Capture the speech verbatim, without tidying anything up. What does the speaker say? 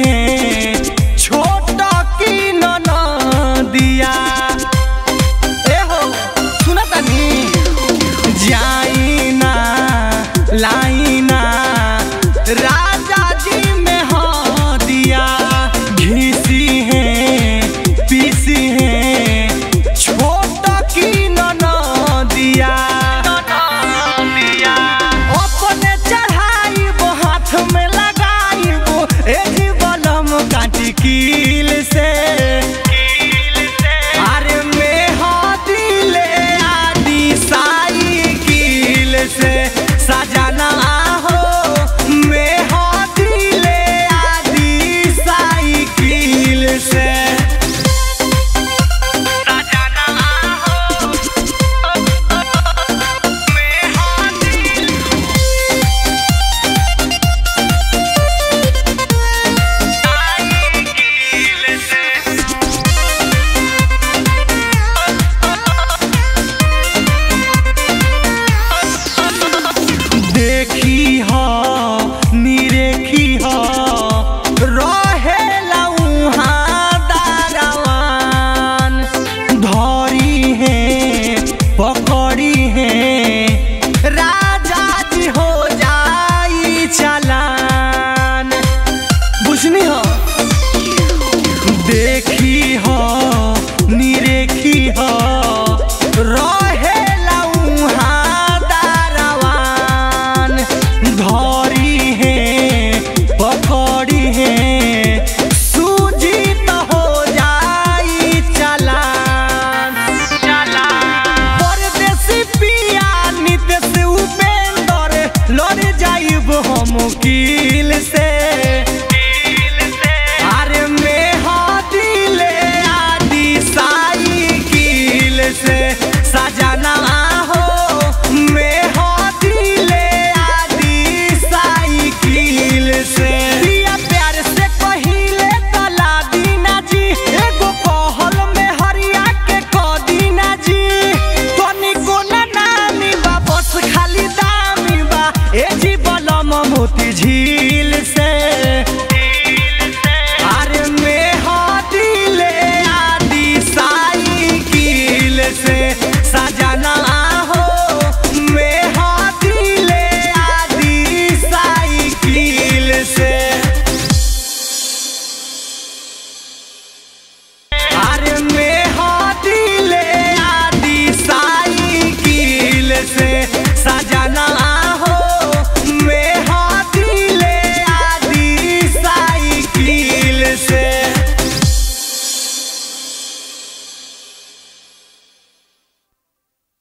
हैं छोटा की ननदिया। ए हो सुना तनी जाई ना लाई ना राजा जी में हो दिया घिसी हैं पीसी हैं छोटा की ननदिया। अपने चढ़ाई वो हाथ में लगाई वो ए जीवनम काटी कील से अरे में हो दिले आदि साइकिल से सजना हो में हो दिले आदि साइकिल से देखी हो निरेखी हो रहेला उहाँ दारवान धरी है पकड़ी है राजा जी हो जाई चालान बुझनी हो। देखी